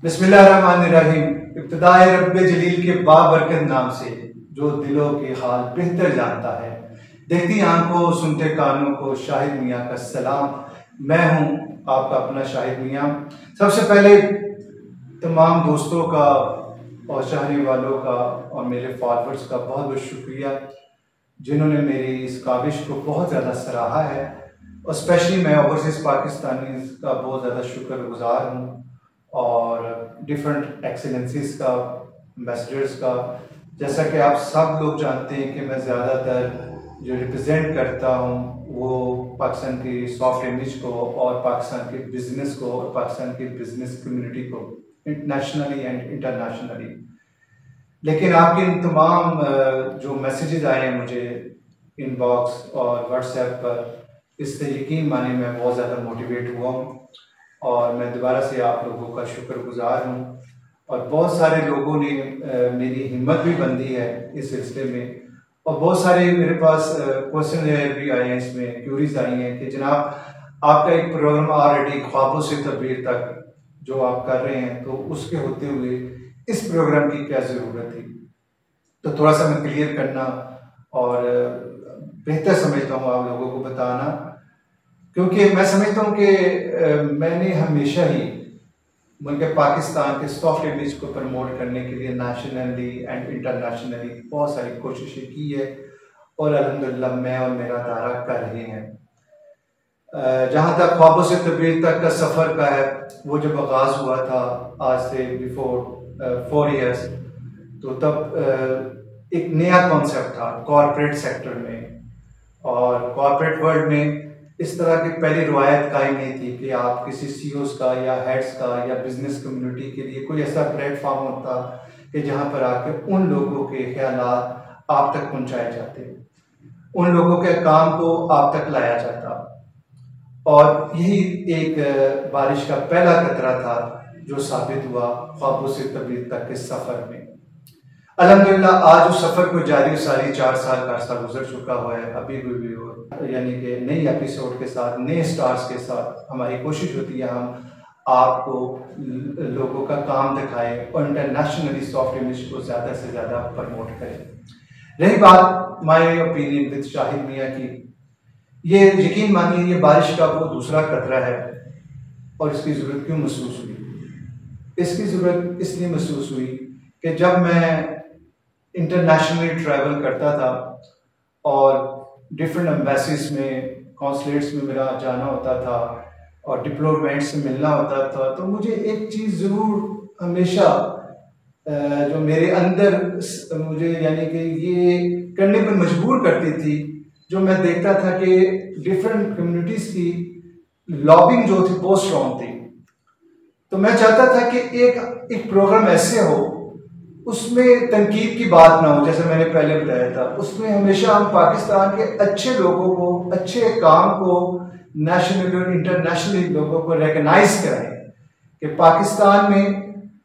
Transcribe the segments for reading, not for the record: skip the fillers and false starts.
बिस्मिल्लाहिर्रहमानिर्रहीम। इब्तिदाए रब्बे जलील के बाबरकत नाम से जो दिलों के हाल बेहतर जानता है, देखती आंखों सुनते कानों को शाहिद मियाँ का सलाम। मैं हूँ आपका अपना शाहिद मियाँ। सबसे पहले तमाम दोस्तों का और चाहने वालों का और मेरे फॉलोअर्स का बहुत बहुत शुक्रिया जिन्होंने मेरी इस काविश को बहुत ज़्यादा सराहा है, और स्पेशली मैं ओवरसीज़ पाकिस्तानी का बहुत ज़्यादा शुक्रगुजार हूँ और डिफरेंट एक्सेलेंसीज का, एम्बेसडर्स का। जैसा कि आप सब लोग जानते हैं कि मैं ज़्यादातर जो रिप्रेजेंट करता हूँ वो पाकिस्तान की सॉफ्ट इमेज को और पाकिस्तान के बिज़नेस को और पाकिस्तान की बिज़नेस कम्युनिटी को नेशनली एंड इंटरनेशनली। लेकिन आपके इन तमाम जो मैसेजेस आए हैं मुझे इनबॉक्स और व्हाट्सएप पर, इससे यकीन माने मैं बहुत ज़्यादा मोटिवेट हुआ हूँ और मैं दोबारा से आप लोगों का शुक्रगुजार हूँ। और बहुत सारे लोगों ने मेरी हिम्मत भी बंधी है इस सिलसिले में, और बहुत सारे मेरे पास क्वेश्चन भी आए हैं, इसमें क्यूरीज आई हैं कि जनाब आपका एक प्रोग्राम ऑलरेडी ख्वाबों से तबीर तक जो आप कर रहे हैं, तो उसके होते हुए इस प्रोग्राम की क्या ज़रूरत थी। तो थोड़ा सा मैं क्लियर करना और बेहतर समझता हूँ आप लोगों को बताना, क्योंकि मैं समझता हूँ कि मैंने हमेशा ही मुल्क पाकिस्तान के सॉफ्ट इमेज को प्रमोट करने के लिए नेशनली एंड इंटरनेशनली बहुत सारी कोशिशें की है, और अल्हम्दुलिल्लाह मैं और मेरा दायरा कर रहे हैं। जहाँ तक ख्वाबों से तबीर तक का सफ़र का है, वो जब आगाज़ हुआ था आज से बिफोर 4 ईयर्स, तो तब एक नया कॉन्सेप्ट था कॉरपोरेट सेक्टर में, और कॉरपोरेट वर्ल्ड में इस तरह की पहली रवायत कायम नहीं थी कि आप किसी सीईओज़ का या हेड्स का या बिजनेस कम्युनिटी के लिए कोई ऐसा प्लेटफॉर्म होता कि जहां पर आके उन लोगों के ख्यालात आप तक पहुंचाए जाते, उन लोगों के काम को आप तक लाया जाता। और यही एक बारिश का पहला कतरा था जो साबित हुआ ख्वाबों से तबीर तक के सफ़र में। अल्हम्दुलिल्लाह आज उस सफ़र को जारी सारी 4 साल का अर्सा गुजर चुका हुआ है। अभी भी यानी कि नई एपिसोड के साथ, नए स्टार्स के साथ हमारी कोशिश होती है हम आपको लोगों का काम दिखाएं और इंटरनेशनली सॉफ्ट इमेज को ज़्यादा से ज़्यादा प्रमोट करें। रही बात माय ओपिनियन विद शाहिद मियाँ की, ये यकीन मानिए ये बारिश का वो दूसरा कतरा है। और इसकी ज़रूरत क्यों महसूस हुई? इसकी ज़रूरत इसलिए महसूस हुई कि जब मैं इंटरनेशनली ट्रैवल करता था और डिफरेंट एम्बेसीज में, कॉन्सुलेट्स में मेरा जाना होता था और डिप्लोमेट से मिलना होता था, तो मुझे एक चीज़ ज़रूर हमेशा जो मेरे अंदर मुझे यानी कि ये करने पर मजबूर करती थी, जो मैं देखता था कि डिफरेंट कम्युनिटीज़ की लॉबिंग जो थी बहुत स्ट्रॉन्ग थी। तो मैं चाहता था कि एक प्रोग्राम ऐसे हो उसमें तनकीद की बात ना हो, जैसे मैंने पहले बताया था, उसमें हमेशा हम पाकिस्तान के अच्छे लोगों को, अच्छे काम को, नेशनली और इंटरनेशनली लोगों को रिकग्नाइज कराएं कि पाकिस्तान में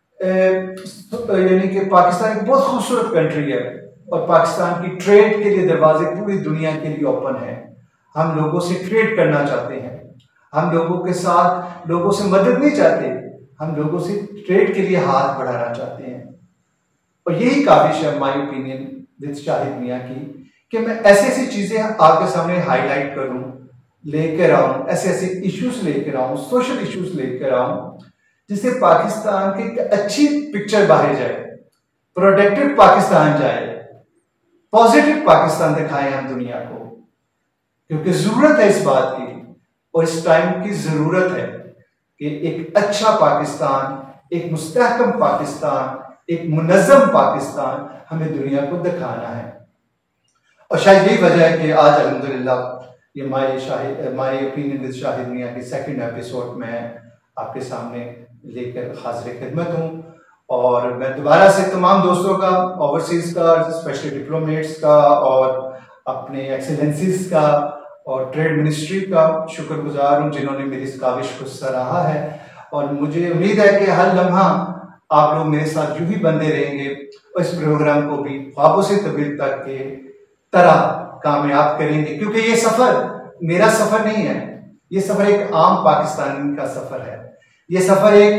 यानी कि पाकिस्तान एक बहुत खूबसूरत कंट्री है और पाकिस्तान की ट्रेड के लिए दरवाजे पूरी दुनिया के लिए ओपन है। हम लोगों से ट्रेड करना चाहते हैं, हम लोगों के साथ लोगों से मदद नहीं चाहते, हम लोगों से ट्रेड के लिए हाथ बढ़ाना चाहते हैं। और यही काविश है माय ओपिनियन विद शाहिद मियाँ की कि मैं ऐसी चीज़ें आपके सामने हाईलाइट करूं, लेकर आऊं, ऐसे इश्यूज लेकर आऊं, सोशल इश्यूज लेकर आऊं, जिससे पाकिस्तान की एक अच्छी पिक्चर बाहर जाए, प्रोडक्टिव पाकिस्तान जाए, पॉजिटिव पाकिस्तान दिखाएं हम दुनिया को, क्योंकि ज़रूरत है इस बात की और इस टाइम की ज़रूरत है कि एक अच्छा पाकिस्तान, एक मुस्तहकम पाकिस्तान, एक मुनज़्ज़म पाकिस्तान हमें दुनिया को दिखाना है। और शायद यही वजह है कि आज अल्हम्दुलिल्लाह ये माय ओपिनियन विद शाहिद मियाँ की सेकंड एपिसोड में आपके सामने लेकर हाजिर खिदमत हूँ। और मैं दोबारा से तमाम दोस्तों का, ओवरसीज़ का, स्पेशली डिप्लोमेट्स का और अपने एक्सेलेंसीज का और ट्रेड मिनिस्ट्री का शुक्रगुजार हूँ जिन्होंने मेरी इस काविश को सराहा है। और मुझे उम्मीद है कि हर लम्हा आप लोग मेरे साथ यूं ही बंधे रहेंगे और इस प्रोग्राम को भी ख्वाबों से तबीर तक के तरह कामयाब करेंगे, क्योंकि ये सफ़र मेरा सफ़र नहीं है, ये सफ़र एक आम पाकिस्तानी का सफ़र है, ये सफ़र एक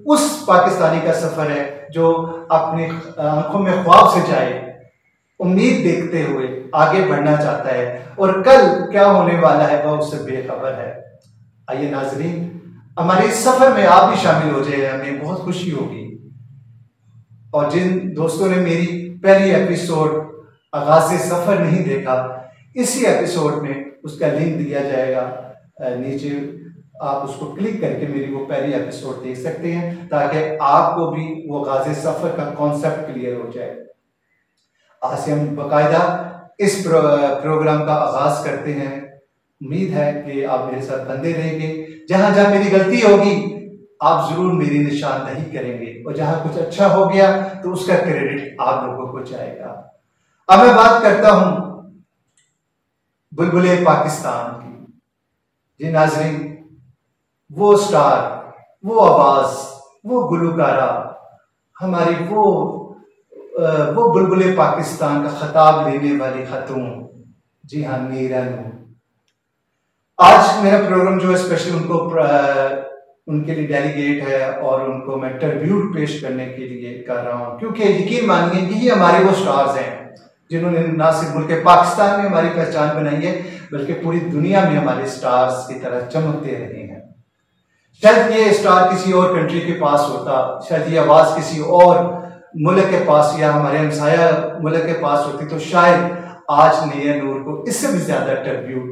उस पाकिस्तानी का सफ़र है जो अपनी आंखों में ख्वाब से जाए, उम्मीद देखते हुए आगे बढ़ना चाहता है और कल क्या होने वाला है वह उससे बेखबर है। आइए नाजरीन, हमारे इस सफ़र में आप भी शामिल हो जाए, हमें बहुत खुशी होगी। और जिन दोस्तों ने मेरी पहली एपिसोड आगाज़ से सफ़र नहीं देखा, इसी एपिसोड में उसका लिंक दिया जाएगा नीचे, आप उसको क्लिक करके मेरी वो पहली एपिसोड देख सकते हैं ताकि आपको भी वो गाज़े सफ़र का कॉन्सेप्ट क्लियर हो जाए। आज से हम बाकायदा इस प्रोग्राम का आगाज़ करते हैं। उम्मीद है कि आप मेरे साथ बंधे रहेंगे। जहां जहां मेरी गलती होगी आप जरूर मेरी निशानदही करेंगे और जहां कुछ अच्छा हो गया तो उसका क्रेडिट आप लोगों को जाएगा। अब मैं बात करता हूं बुलबुले पाकिस्तान की। जी नाजरीन, वो स्टार, वो आवाज, वो गुलकारा, हमारी वो बुलबुले पाकिस्तान का खिताब लेने वाली खतून, जी हाँ, नीरा नूर। आज मेरा प्रोग्राम जो है स्पेशली उनके लिए डेलीगेट है और उनको मैं ट्रिब्यूट पेश करने के लिए कर रहा हूँ, क्योंकि यकीन मानिए कि ये हमारे वो स्टार्स हैं जिन्होंने ना सिर्फ मुल्क पाकिस्तान में हमारी पहचान बनाई है बल्कि पूरी दुनिया में हमारे स्टार्स की तरह चमकते रहे हैं। शायद ये स्टार किसी और कंट्री के पास होता, शायद ये आवाज़ किसी और मुल्क के पास या हमारे हमसाया मुल्क के पास होती तो शायद आज नीरा नूर को इससे भी ज़्यादा ट्रिब्यूट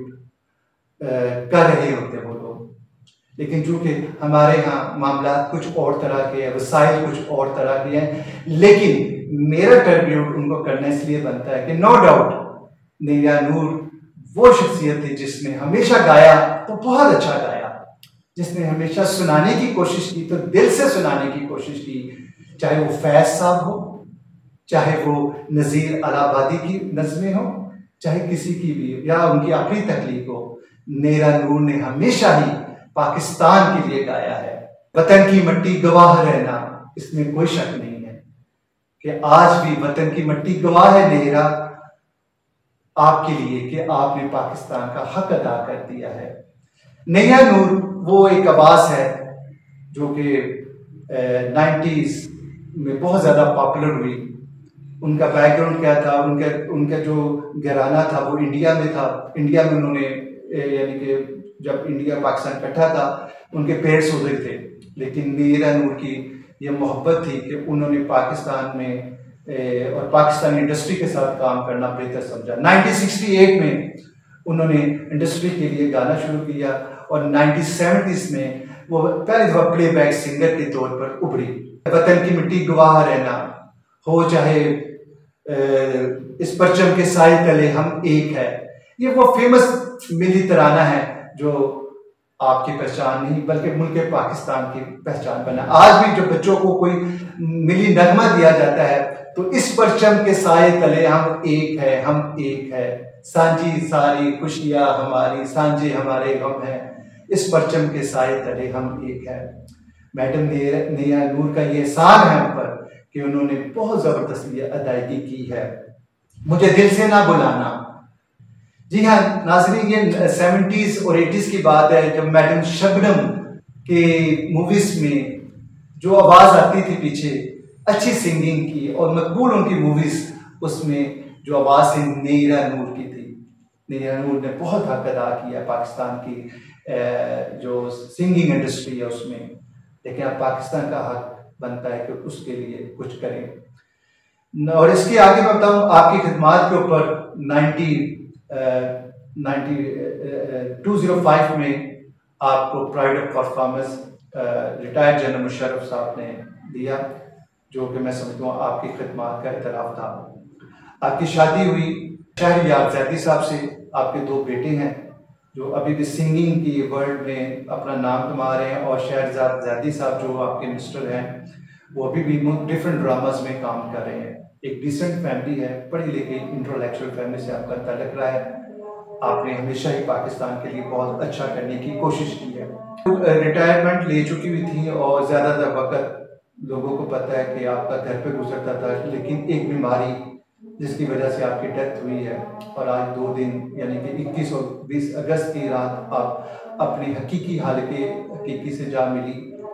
कर रहे होते वो लोग। लेकिन चूंकि हमारे यहाँ मामला कुछ और तरह के हैं, वसाइल कुछ और तरह के हैं, लेकिन मेरा ट्रिब्यूट उनको करना इसलिए बनता है कि नो डाउट नीरा नूर वो शख्सियत थी जिसने हमेशा गाया तो बहुत अच्छा गाया, जिसने हमेशा सुनाने की कोशिश की तो दिल से सुनाने की कोशिश की, चाहे वो फैज साहब हो, चाहे वो नज़ीर इलाहाबादी की नज़में हो, चाहे किसी की भी या उनकी अपनी तख्लीक हो। नीरा नूर ने हमेशा ही पाकिस्तान के लिए गाया है। वतन की मिट्टी गवाह रहना, इसमें कोई शक नहीं है कि आज भी वतन की मिट्टी गवाह है नीरा आपके लिए कि आपने पाकिस्तान का हक अदा कर दिया है। नीरा नूर वो एक आवाज़ है जो कि 90s में बहुत ज़्यादा पॉपुलर हुई। उनका बैकग्राउंड क्या था, उनका जो घराना था वो इंडिया में था। इंडिया में उन्होंने यानी कि जब इंडिया पाकिस्तान इकट्ठा था उनके पेरेंट्स उधर थे, लेकिन नीरा नूर की ये मोहब्बत थी कि उन्होंने पाकिस्तान में और पाकिस्तानी इंडस्ट्री के साथ काम करना बेहतर समझा। 1968 में उन्होंने इंडस्ट्री के लिए गाना शुरू किया और 1970s में वो पहली दफ़ा प्लेबैक सिंगर के तौर पर उभरी। वतन की मिट्टी गवाह रहना हो, चाहे इस परचम के साए तले हम एक है, ये वो फेमस मिली तराना है जो आपकी पहचान नहीं बल्कि मुल्क पाकिस्तान की पहचान बना। आज भी जब बच्चों को कोई मिली नगमा दिया जाता है तो इस परचम के साए तले हम एक है, हम एक है, सांझी सारी खुशियां हमारी, सांझे हमारे गम है, इस परचम के साए तले हम एक है। मैडम नीरा नूर का ये एहसान है हम पर कि उन्होंने बहुत ज़बरदस्त ये अदायगी की है। मुझे दिल से ना बुलाना, जी हाँ नाज़रीन, ये 70s और 80s की बात है जब मैडम शबनम के मूवीज़ में जो आवाज़ आती थी पीछे अच्छी सिंगिंग की और मकबूल उनकी मूवीज़, उसमें जो आवाज़ थी नीरा नूर की थी। नीरा नूर ने बहुत हक अदा किया पाकिस्तान की जो सिंगिंग इंडस्ट्री है उसमें, लेकिन अब पाकिस्तान का हक बनता है कि उसके लिए कुछ करें। और इसके आगे मैं बताऊँ आपकी खिदमात के ऊपर 2005 में आपको pride of performance retired general Musharraf साहब ने दिया, जो कि मैं समझता हूँ आपकी खिदमात का इतराफ़ था। आपकी शादी हुई शहरयार जैदी साहब से, आपके 2 बेटे हैं जो अभी भी सिंगिंग की वर्ल्ड में अपना नाम कमा रहे हैं, और शहरजाद जैदी साहब जो आपके मिनिस्टर हैं वो अभी भी डिफरेंट ड्रामाज में काम कर रहे हैं। एक डिसेंट फैमिली है, पढ़ी लिखी इंटेलेक्चुअल फैमिली से आपका तल्लुक रहा है। आपने हमेशा ही पाकिस्तान के लिए बहुत अच्छा करने की कोशिश की है। रिटायरमेंट ले चुकी हुई थी और ज़्यादातर वक्त लोगों को पता है कि आपका घर पे गुजरता था, लेकिन एक बीमारी जिसकी वजह से आपकी डेथ हुई है और आज 2 दिन यानी कि 21 और 20 अगस्त की रात आप अपनी हकीकी हालत हकीकी से जा मिली।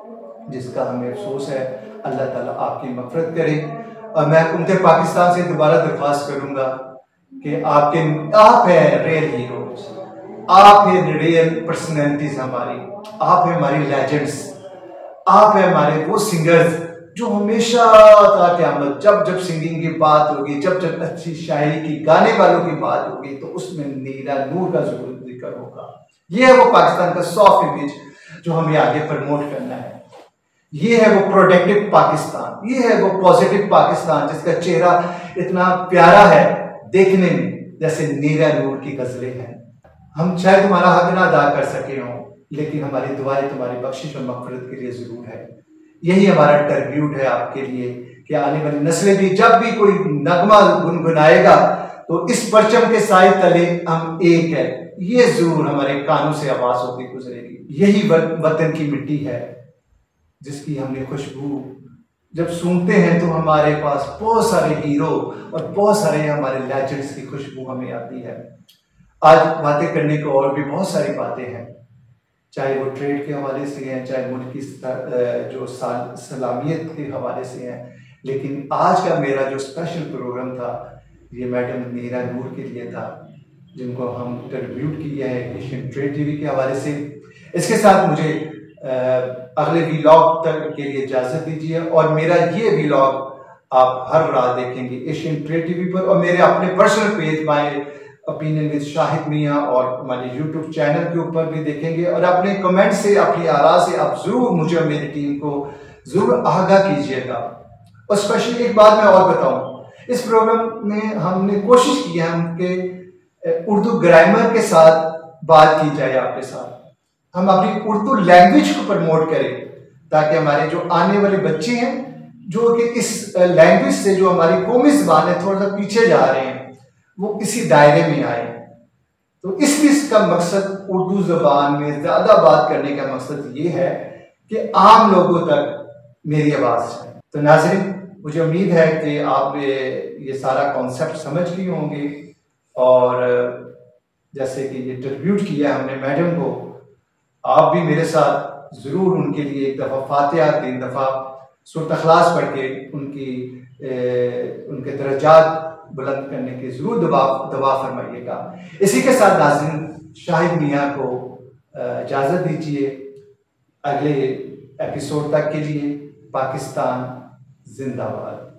जिसका हमें अफसोस है। अल्लाह ताला आपकी मग़फ़िरत करे। और मैं हुकूमत पाकिस्तान से दोबारा दरख्वास्त करूँगा कि आप हैं रियल हीरोज़, आप हैं रियल पर्सनैलिटीज़ हमारी, आप हैं हमारी लेजेंड्स, आप हैं हमारे वो सिंगर्स जो हमेशा ता क़यामत जब जब सिंगिंग की बात होगी, जब जब अच्छी शायरी की गाने वालों की बात होगी तो उसमें नीरा नूर का ज़रूर जिक्र होगा। ये है वो पाकिस्तान का सॉफ्ट इमेज जो हमें आगे प्रमोट करना है। ये है वो प्रोडक्टिव पाकिस्तान, ये है वो पॉजिटिव पाकिस्तान जिसका चेहरा इतना प्यारा है देखने में, जैसे नीरा नूर की गजलें हैं। हम शायद तुम्हारा हक ना अदा कर सके हों, लेकिन हमारी दुआएं तुम्हारी बख्शिश और मग़फ़िरत के लिए ज़रूर है। यही हमारा ट्रिब्यूट है आपके लिए कि आने वाली नस्लें भी जब भी कोई नगमा गुनगुनाएगा तो इस परचम के साए तले हम एक है, ये जरूर हमारे कानों से आवाज होती गुजरेगी। यही वतन की मिट्टी है जिसकी हमने खुशबू जब सूंघते हैं तो हमारे पास बहुत सारे हीरो और बहुत सारे हमारे लेजेंड्स की खुशबू हमें आती है। आज बातें करने को और भी बहुत सारी बातें हैं, चाहे वो ट्रेड के हवाले से हैं, चाहे मुल्क की जो सलामियत के हवाले से हैं, लेकिन आज का मेरा जो स्पेशल प्रोग्राम था ये मैडम नीरा नूर के लिए था, जिनको हम ट्रिब्यूट किया है एशियन ट्रेड टीवी के हवाले से। इसके साथ मुझे अगले व्लॉग तक के लिए इजाज़त दीजिए, और मेरा ये व्लॉग आप हर रात देखेंगे एशियन ट्रेड टीवी पर, और मेरे अपने personal page my opinion with Shahid मियाँ और हमारे यूट्यूब चैनल के ऊपर भी देखेंगे। और अपने कमेंट से, अपनी आरा से आप ज़रूर मुझे और मेरी टीम को ज़रूर आगाह कीजिएगा। और स्पेशली एक बात मैं और बताऊँ, इस प्रोग्राम में हमने कोशिश की है कि उर्दू ग्रामर के साथ बात की जाए, आपके साथ हम अपनी उर्दू लैंग्वेज को प्रमोट करें, ताकि हमारे जो आने वाले बच्चे हैं जो कि इस लैंग्वेज से, जो हमारी कौमी ज़बान है, थोड़ा सा पीछे जा रहे हैं, वो इसी दायरे में आए। तो इसका मकसद उर्दू ज़बान में ज़्यादा बात करने का मकसद ये है कि आम लोगों तक मेरी आवाज़ जाए। तो नाज़रीन, मुझे उम्मीद है कि आप ये सारा कॉन्सेप्ट समझ गए होंगे, और जैसे कि ये ट्रिब्यूट किया हमने मैडम को, आप भी मेरे साथ ज़रूर उनके लिए एक दफ़ा फातिहा, 3 दफ़ा सूरत इखलास पढ़ के उनके दर्जात बुलंद करने की ज़रूर दुआ फरमाइएगा। इसी के साथ नाज़रीन, शाहिद मियाँ को इजाज़त दीजिए। अगले एपिसोड तक के लिए पाकिस्तान जिंदाबाद।